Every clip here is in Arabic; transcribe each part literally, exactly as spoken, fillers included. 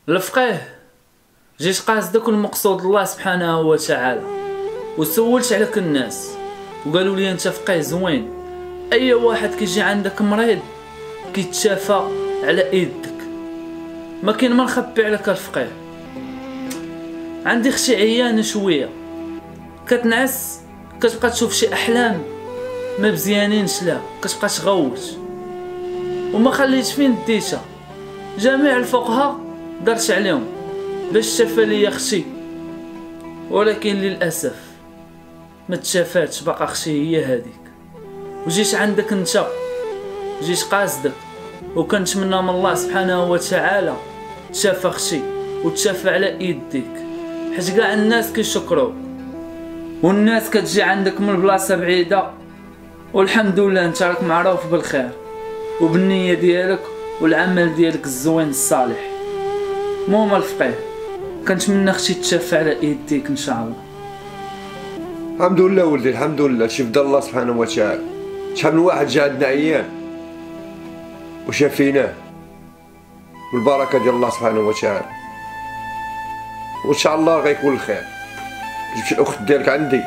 الفقيه جيت قاصدك والمقصود الله سبحانه وتعالى، وسولت عليك الناس وقالوا لي انت فقيه زوين. اي واحد كيجي عندك مريض كيتشافى على ايدك، ما كاين ما نخبي عليك الفقيه. عندي اختي عيانه شويه كتنعس، كتبقى تشوف شي احلام ما مزيانينش لها، كتبقى تغوت وما خليت فين ديتها. جميع الفقهاء درت عليهم باش تشافى ليا اختي، ولكن للاسف ما تشافاتش. باقا اختي هي هذيك، وجيت عندك انت، جيت قاصدك وكنتمنى من الله سبحانه وتعالى تشافى اختي وتشافى على يديك، حيت كاع الناس كيشكروك والناس كتجي عندك من بلاصه بعيده، والحمد لله انت راك معروف بالخير وبالنيه ديالك والعمل ديالك الزوين الصالح. المهم الفقيه كنتمنى اختي تشافى على يديك ان شاء الله. الحمد لله ولدي، الحمد لله، شي فضل الله سبحانه وتعالى. شحال من واحد جا عندنا عيان وشافيناه بالبركه ديال الله سبحانه وتعالى، وان شاء الله غيكون الخير. جبت الاخت ديالك عندي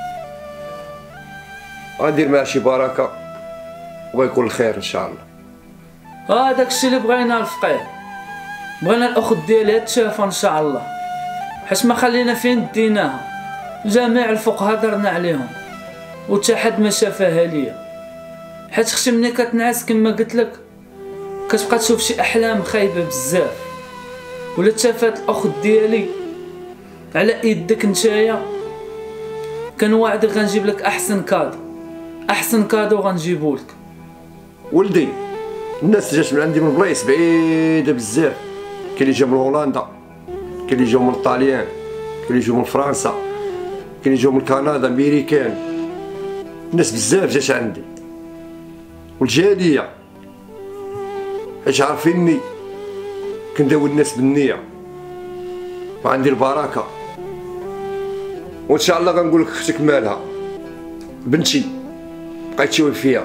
غندير معها شي بركه وغيكون الخير ان شاء الله. هذاك الشيء اللي بغينا الفقيه، بغينا الاخت ديالها تشافى ان شاء الله، حيت ما خلينا فين ديناها. جميع الفقهاء درنا عليهم وتا حد ما شافاها ليا، حيت اختي ملي كتنعس كما قلت لك كتبقى تشوف شي احلام خايبه بزاف. ولا تشافات الاخت ديالي على يدك نتايا كنوعدك غنجيب لك احسن كادو، احسن كادو غنجيبو لك. ولدي الناس جات من عندي من بلايص بعيده بزاف، كاين اللي جاو من هولندا، كاين اللي جاو من الطاليان، كاين اللي جاو من فرنسا، كاين اللي جاو من كندا، امريكان، الناس بزاف جات عندي. والجاليه حيت عارفيني كنداوي الناس بالنيه وعندي البركه، وان شاء الله غنقول لك اختك مالها بنتي بقيت تشوي فيها.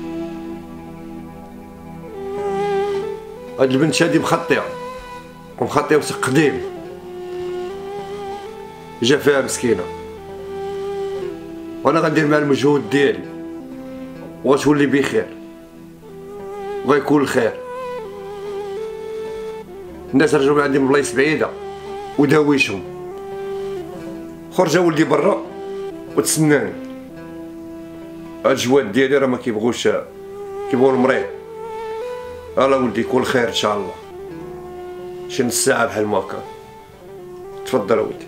هاد البنت هادي مخطيه ومخطيه وثق قديم جا فيها مسكينه، وانا غندير مع المجهود ديالي وغتولي بخير وغيكون الخير. الناس رجعوا من عندي من بلايص بعيده وداويتهم. خرج ولدي برا وتسناني، هاد الجواد ديالي راه ما كيبغوش، كيبغوا المريض. يلا ولدي يكون خير ان شاء الله، شي نص ساعه بحال ما هكا. تفضل ولدي.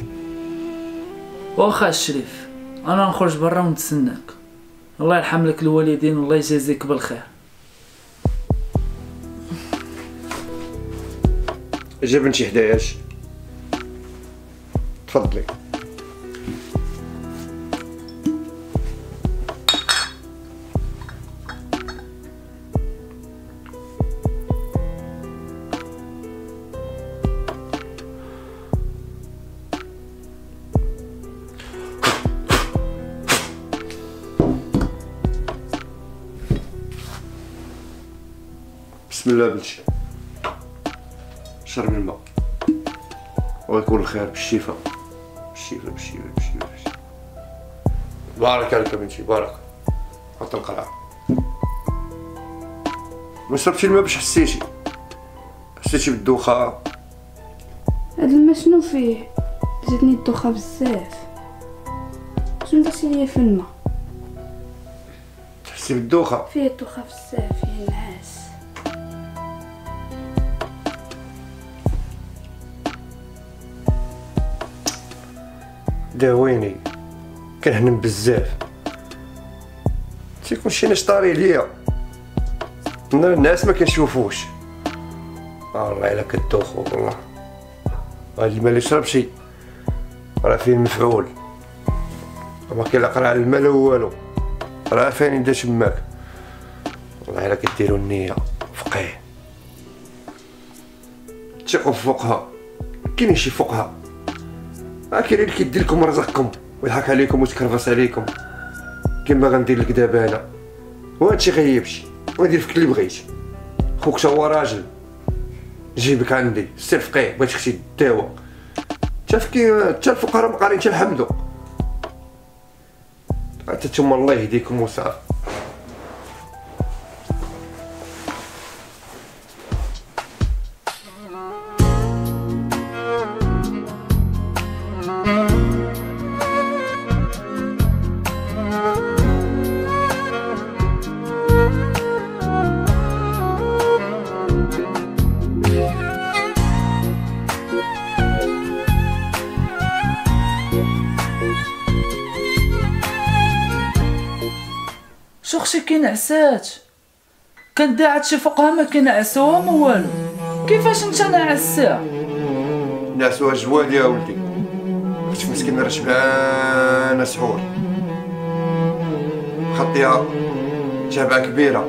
واخا الشريف انا نخرج برا ونتسناك. الله يرحم لك الوالدين والله يجازيك بالخير. جا بنتي حداياش، تفضلي. بسم الله بنتي، شربي الماء ويكون الخير بالشفاء بالشفاء بالشفاء بالشفاء بالشفاء. بارك عليك بنتي، بارك. حط القرعة. ما شربتي الماء باش حسيتي حسيتي بالدوخة؟ هاد الماء شنو فيه؟ زيدني الدوخة بزاف. شنو درتي ليا في الماء؟ تحسي بالدوخة؟ فيه الدوخة بزاف، فيه النعاس. داويني كنهنم بزاف، تيكون شي ناس طاري ليا، الناس ما كنشوفوش. الله الا كدوخو والله. هاد الماء اللي شربتي راه فيه المفعول، ما كاين لا قرعة الماء لا والو، راه فين دا تماك. والله الا كديروا النية فقيه. تثقوا في الفقهاء، كاينين شي فقهاء ها كاين اللي كيدير لكم رزقكم ويضحك عليكم ويتكرفس عليكم كيما غندير لك دابا انا، وهادشي غيمشي وندير فيك اللي بغيت. خوك تا هو راجل نجيبك عندي سير فقيه بغيت اختي الدواء. حتى فكي حتى الفقراء مقارين حتى الحمدو. حتى نتوما الله يهديكم وصافي. شو اختي كينعسات؟ كان داعت شي فوقها ما كينعسوها ما والو. كيفاش انت نعسها؟ نعسوها جواد يا ولدي. اختك مسكينه راه شبعانه سحور. خطيها جابعه كبيره.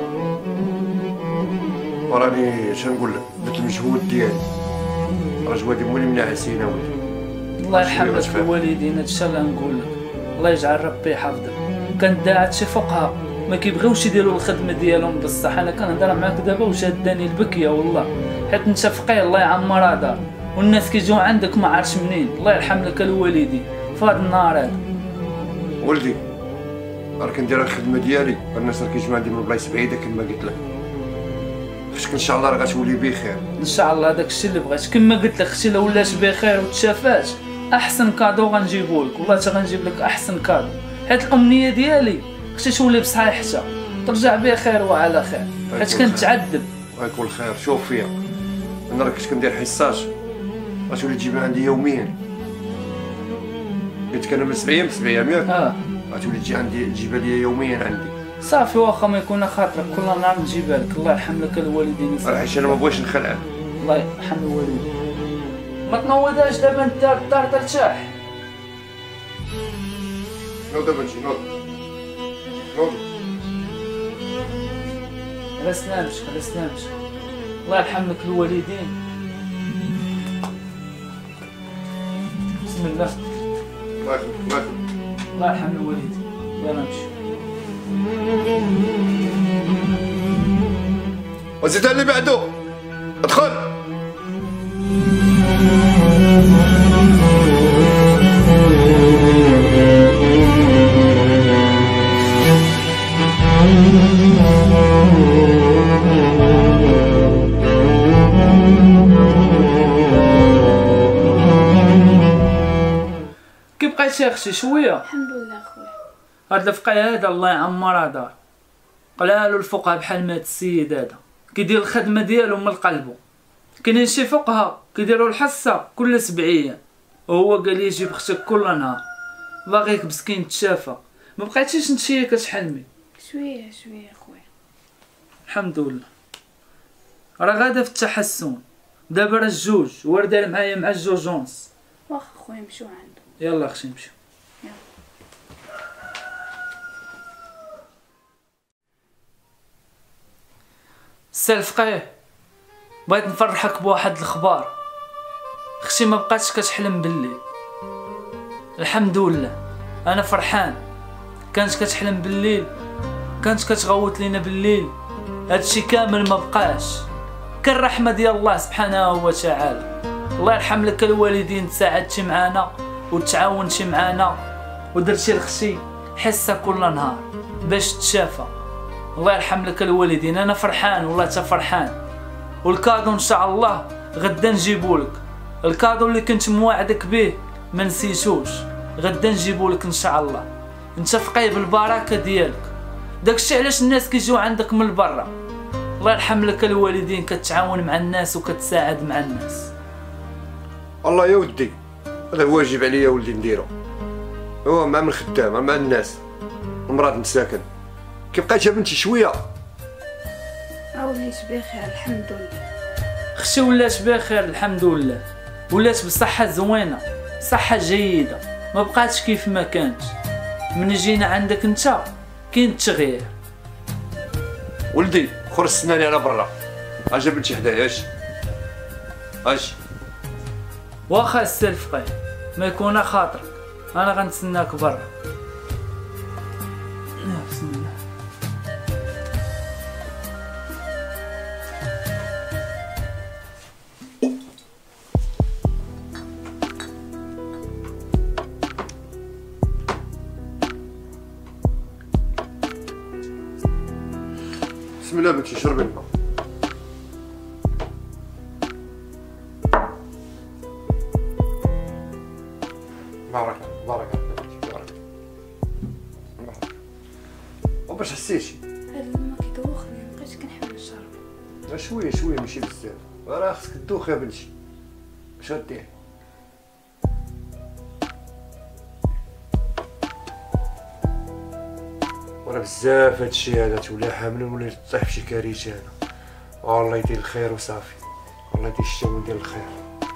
وراني شنقول لك درت المجهود ديالي. راه جوادي مولي منعسين يا ولدي. الله يرحم لك الوالدين هادشي اللي نقول لك. الله يجعل ربي يحفظك. كان داعت شي فوقها ما كيبغيوش يديروا الخدمه ديالهم بصح. انا كنهضر معاك دابا وشاداني البكيه والله، حيت انت فقيه الله يعمرها دار والناس كيجيو عندك ما عارفش منين. الله يرحم لك الوالدين في هذا النهار هذا. ولدي راه كندير الخدمه ديالي، الناس راه كيجيو عندي من بلايص بعيده كما قلت لك. خشك ان شاء الله راه غتولي بخير ان شاء الله. داك الشيء اللي بغيت كما قلت لك. اختي لو ولات بخير وتشافات احسن كادو غنجيبو لك، والله حتى غنجيب لك احسن كادو، حيت الامنيه ديالي اختي تولي بصحيحتها ترجع بخير وعلى خير، حيت كنتعذب. الله يكون خير. شوف فيا انا راه كنت كندير حصاج، غتولي تجيب عندي يوميا. قلت لك انا من سبعين بسبعين ياك؟ اه غتولي تجي عندي تجيبها لي يوميا عندي. صافي واخا ما يكون خاطرك كل نهار نجيبها لك. الله يرحم لك الوالدين. راه حيت انا ما بغيتش نخلعك. الله يرحم الوالدين. ما تنوضهاش دابا انت الدار ترتاح. نوض دابا نجي نوض نوض. على سلامتك على سلامتك. الله يرحم لك الوالدين. بسم الله. الله يخليك الله يخليك. الله يرحم الوالدين. يلا نمشي. وزيد اللي بعدو ادخل. كي بقيتي اختي شويه؟ الحمد لله خويا. هاد الفقيه هذا الله يعمرها دار، قلالو الفقهاء بحال مات السيد هذا كيدير الخدمه ديالو من قلبه. كاينين شي فقهاء كيديروا الحصه كل سبعيه وهو قال لي جيب اختك كل نهار. باغيك مسكين تشافى. ما بقيتيش نتشيا كتحلمي؟ شويه شويه خويا. الحمد لله راه غادا في التحسن. دابا راه الجوج ورده معايا مع الجوج ونص. واخا خويا نمشيو عنده. يلا اختي نمشيو. السي الفقيه بغيت نفرحك بواحد الخبار. اختي ما بقاتش كتحلم بالليل. الحمد لله انا فرحان. كانت كتحلم بالليل، كانت كتغوت لينا بالليل، هادشي كامل ما بقاش. كان رحمه ديال الله سبحانه وتعالى. الله يرحم لك الوالدين، تساعدتي معانا وتعاونتي معانا ودرتي لختي حصه كل نهار باش تشافى. الله يرحم لك الوالدين. انا فرحان والله تا فرحان. والكادو ان شاء الله غدا نجيبو لك. الكادو اللي كنت مواعدك به ما نسيتوش، غدا نجيبو لك ان شاء الله. انت فقيه بالبركه ديالك. داكشي علاش الناس كيجيو عندك من برا. الله يرحم لك الوالدين، كتعاون مع الناس وكتساعد مع الناس. الله يا ودي هذا واجب عليا ولدي نديرو. هو مع من خدام مع الناس المراه مساكن. كي بقيت يا بنتي شويه؟ وليت بخير الحمد لله. اختي ولات بخير الحمد لله. ولات بصحه زوينه، صحه جيده، ما بقاتش كيف ما كانت. من جينا عندك انت كاين التغيير. ولدي خرج سناني على برا. اجا بنتي حدايا. اش اش واخا السي الفقيه ما يكون خاطرك، انا غنتسناك برا. بسم الله. الله بنتي شربي الماء. بارك بارك بارك بارك. وباش حسيتي؟ هذا الماء كيدوخني، مبقيتش كنحب نشرب. شويه شويه ماشي بزاف، راه خصك تدوخ يا بنتي. اش غدير؟ وراه بزاف هادشي هذا، تولي حامل ولا تطيح فشي كارثه هذا. والله يدير الخير وصافي، والله يدير الشتا ويدير الخير.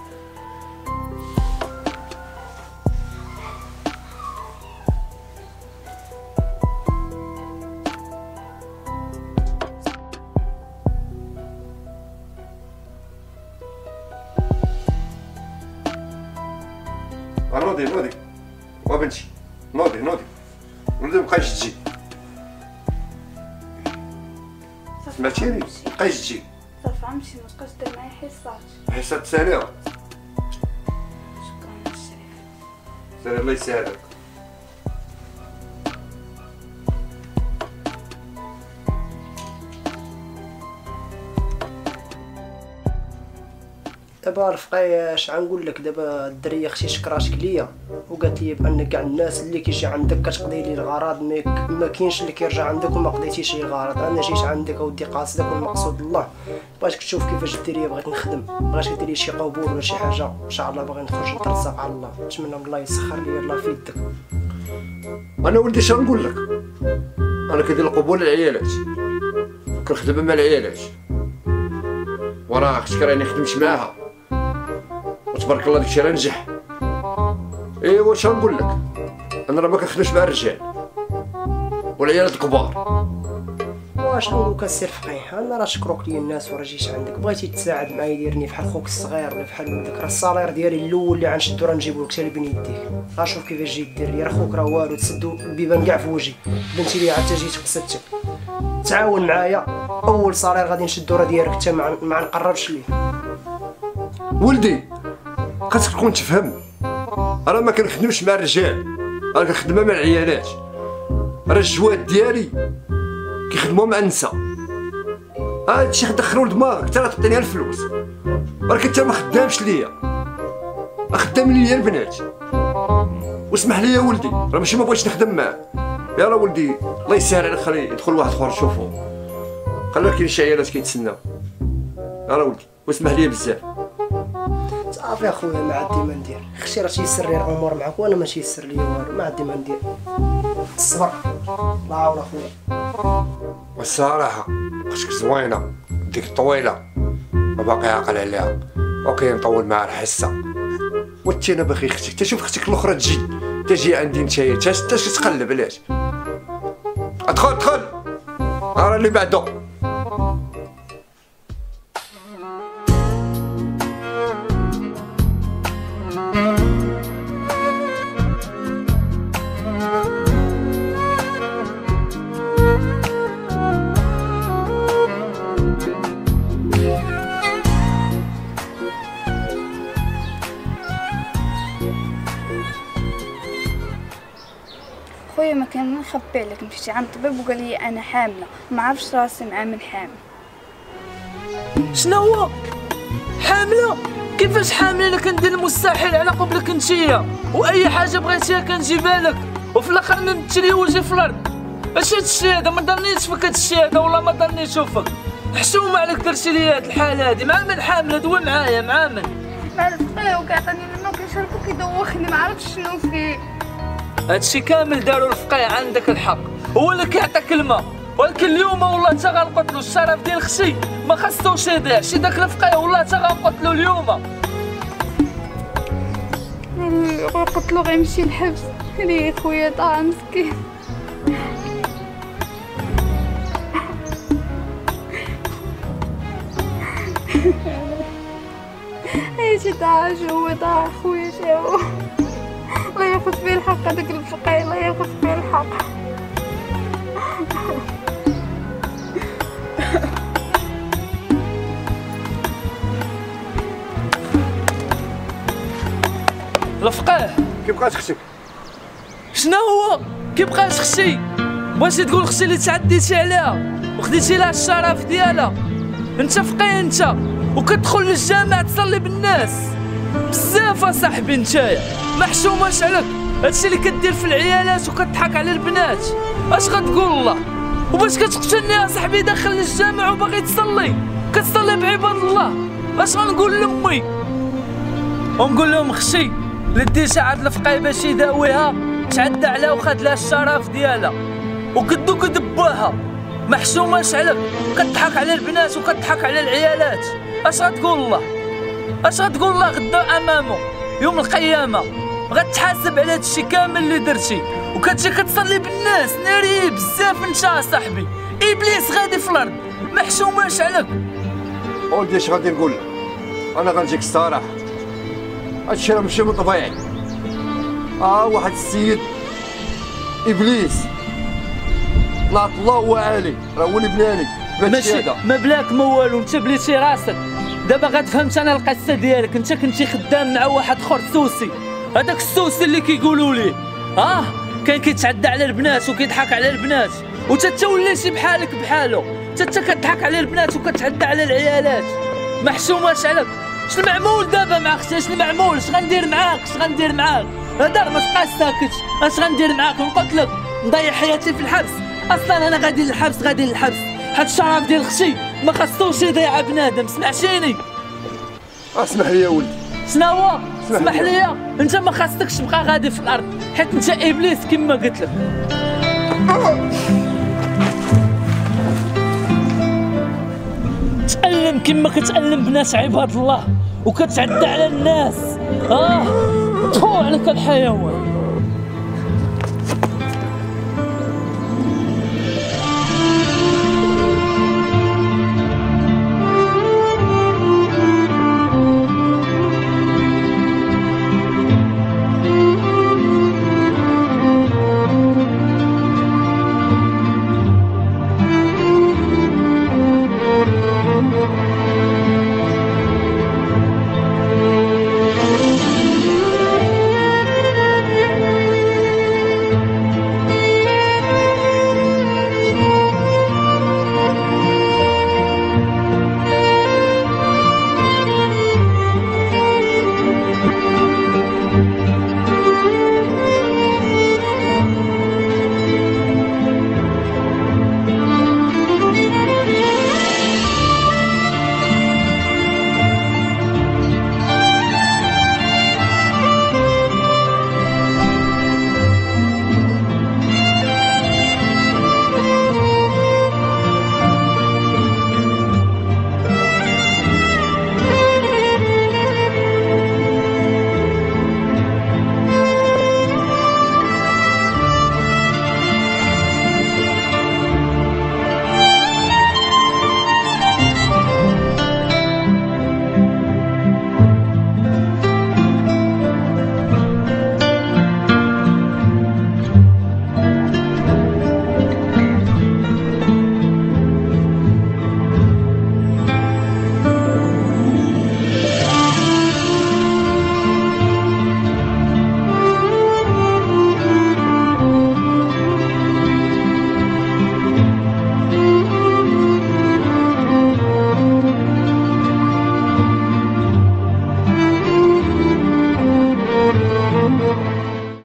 نوضي نوضي وبنتي، نوضي نوضي نوضي، مبقايش تجي. سمعتيني؟ مبقايش تجي. صافي غنمشي، متبقاش دير معايا حصات. حصات ثانية. شكرا الشريف. سير الله يسهلك. دابا رفقاي اش غنقول لك، دابا الدريه اختي شكراتك ليا وقالت لي بان كاع الناس اللي كيجي عندك كتقضي لي الغرض، ما ما كاينش اللي كيرجع عندك وما قضيتيش لي الغرض. انا جيت عندك اودي قاصدك والمقصود الله، بغيتك تشوف كيفاش ديري، بغيت نخدم، بغيتك ديري شي قبول ولا شي حاجه ان شاء الله، باغي نخرج نترزق على الله. نتمنى من الله يسخر لي الله في يدك. انا ولدي اش غنقول لك، انا كندير القبول للعيالات، كنخدم مع العيالات، وراه اختك راني خدمت معاها وتبارك الله داكشي راه نجح. ايوا واش غنقول لك، انا راه ما كنخدمش مع الرجال والعيالات الكبار. واش نقول لك السير فقيه، انا راه شكروك لي الناس وراه جيت عندك، بغيتي تساعد معايا ديرني بحال خوك الصغير ولا بحال ولدك. راه الصالير ديالي الاول اللي غنشدو راه نجيبو لك حتى بين يديك. راه شوف كيفاش جيت دير لي، راه خوك راه والو، تسدو البيبان كاع في وجهي، بنتي لي عاد جيت قصدتك. تعاون معايا، اول صالير غادي نشدو راه ديالك حتى ما ما نقربش ليه. ولدي خاصك تكون تفهم، راه ما كنخدمش مع الرجال، راه كنخدم مع العيالات. راه الجواد ديالي كيخدموا مع النساء. هادشي خدخلو لدماغك، انت راه تعطيني الفلوس، راك انت ما خدامش ليا، خدام ليا البنات. واسمح لي يا ولدي، راه ماشي ما بغيتش نخدم معاه. يلا ولدي الله يسهل عليك، خلي يدخل واحد اخر شوفو، خلي كاين شي عيالات كيتسناو. يلا ولدي واسمح لي بزاف. صافي اخويا ما عندي ما ندير، اختي راه تيسر لي الامور معاك وانا ما تيسر لي والو، ما عندي ما ندير. الصبر الله يعاون اخويا. والصراحه اختك زوينه، ديك طويله وباقي عاقل عليها، اوكي نطول معها الحصه. وانت انا باغي اختك، تشوف اختك الاخرى تجي تجي عندي نتايا، انت كتقلب علاش؟ ادخل ادخل راه اللي بعدو. خويا ما كان نخبي عليك، مشيتي عند الطبيب وقال لي انا حامله، ما عرفتش راسي مع من حامل. شنو هو حامله؟ كيفاش حامله؟ انا كندير المستحيل على قبلك نتيا، واي حاجه بغيتيها كنجيبها لك، وفي الاخر نمت لي وجهي في الارض. اش هادشي هذا؟ ما ضرنيش فيك هادشي هذا، والله ما ضرنيش فيك. حشومه عليك درتي لي هاد الحاله هادي. مع من حامله؟ دوي معايا مع من؟ مع الفقيه وكيعطيني الماء كيشربو كيدوخني، ما عرفتش شنو فيه. هادشي كامل دارو الفقيه، عندك الحق، هو اللي كيعطيك الماء. ولكن اليوم والله حتى غنقتلو الشرف ديال اختي، ما خاصوش يضيع شي داك الفقيه، والله حتى غنقتلو اليوم. غنقتلو غيمشي الحبس ليه خويا طه مسكين. ايش طه شو طه خويا شو، الله ياخذ فيه الحق هذاك الفقيه، الله ياخذ فيه الحق. الفقيه كي بقات اختك؟ شنو هو؟ كي بقات اختي؟ بغيتي تقول اختي اللي تعديتي عليها وخديتي لها الشرف ديالها، انت فقيه انت وكتدخل للجامع تصلي بالناس بزاف اصاحبي. نتايا ما حشوماش عليك هادشي اللي كدير في العيالات وكتضحك على البنات، اش غتقول الله؟ وباش كتقتلني اصاحبي داخل للجامع وباغي تصلي كتصلي بعباد الله، اش غنقول لامي؟ ونقول لهم اختي اللي ديتها عند الفقيه باش يداويها تعدى عليها وخد لها الشرف ديالها وكدو كدبوها، ما حشوماش عليك كتضحك على البنات وكتضحك على العيالات، اش غتقول الله؟ اش غتقول الله غدا امامه يوم القيامه؟ غتحاسب على هادشي كامل اللي درتي وكتجي كتصلي بالناس. ناري بزاف انت صاحبي، ابليس غادي في الارض، ما حشوماش عليك. ولدي اش غادي نقول لك؟ انا غنجيك الصراحه، هادشي راه ماشي من طبيعي. اه واحد السيد ابليس طلعت الله هو عالي، راه هو اللي بناني ماشي ما بلاك ما والو، انت بليتي راسك. دابا غتفهمت انا القصه ديالك، انت كنتي خدام مع واحد اخر سوسي، هذاك السوسي اللي كيقولوا ليه اه كان كيتعدى على البنات وكيضحك على البنات، وتا وليتي بحالك بحالو، تا كتضحك على البنات وكتعدى على العيالات، ما حشوماش عليك. اش المعمول دابا مع اختي؟ اش المعمول؟ اش غندير معاك؟ اش غندير معاك؟ هدر ما تبقاش ساكت. اش غندير معاك؟ قلت لك نضيع حياتي في الحبس، اصلا انا غادي للحبس غادي للحبس. هاد الشرف ديال اختي ما خصوش يضيع بنادم، سمعتيني؟ اسمح لي يا ولدي. شنو هو؟ اسمح لي، انت ما خاصكش تبقى غادي في الارض حيت انت ابليس كما قلت لك. تألم كما كتألم بنات عباد الله وكتعدى على الناس. اه تفو عليك الحيوان.